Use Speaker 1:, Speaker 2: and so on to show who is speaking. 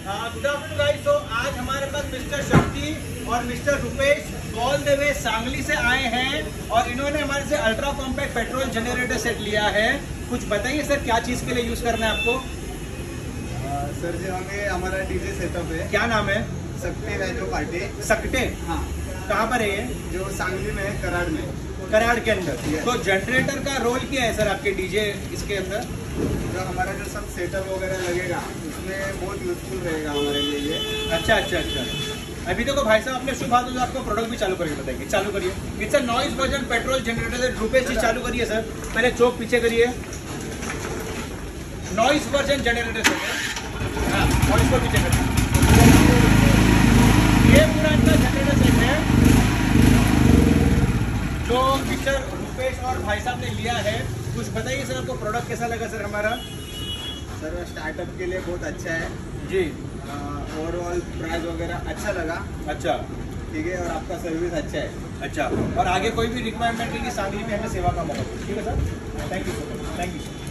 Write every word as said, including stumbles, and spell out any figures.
Speaker 1: Good afternoon guys. तो आज हमारे पास मिस्टर शक्ति और mister Rupesh all the way Sangli से आए हैं और इन्होंने हमारे से ultra compact petrol generator set लिया है। कुछ बताइए सर, क्या चीज के लिए यूज करना है आपको?
Speaker 2: आ, सर जी हमें हमारा डीजे सेटअप है।
Speaker 1: क्या नाम है?
Speaker 2: सकटे है जो पार्टी।
Speaker 1: सकटे?
Speaker 2: हाँ।
Speaker 1: कहाँ पर है ये?
Speaker 2: जो सांगली में है, कराड़ में।
Speaker 1: कराड़ के अंदर। तो जनरेटर का रोल क्या है सर आपके डीजे इसके अंदर?
Speaker 2: जो हमारा जो सब सेटअप वगैरह लगेगा उसमें बहुत यूजफुल रहेगा हमारे लिए ये।
Speaker 1: अच्छा अच्छा अच्छा। अभी देखो भाई साहब, आपने शुभ तो आपको प्रोडक्ट भी चालू करके बताएंगे। चालू करिए। It's a noise version petrol generator. Rupesh ji चालू करिए सर। पहले चौक पीछे करिए। नॉइज वर्जन जनरेटर सेट है। हाँ, नॉइज को पीछे करिए। ये पूरा इनका जनरेटर सेट है जो मिस्टर रुपेश और भाई साहब ने लिया है। कुछ बताइए सर, आपको प्रोडक्ट कैसा लगा सर हमारा?
Speaker 2: सर स्टार्टअप के लिए बहुत अच्छा है
Speaker 1: जी।
Speaker 2: ओवरऑल प्राइस वगैरह अच्छा लगा।
Speaker 1: अच्छा
Speaker 2: ठीक है, और आपका सर्विस अच्छा है।
Speaker 1: अच्छा, और आगे कोई भी रिक्वायरमेंट है कि सांगली में हमें सेवा का मौका दो। ठीक है sir, thank you sir, thank you.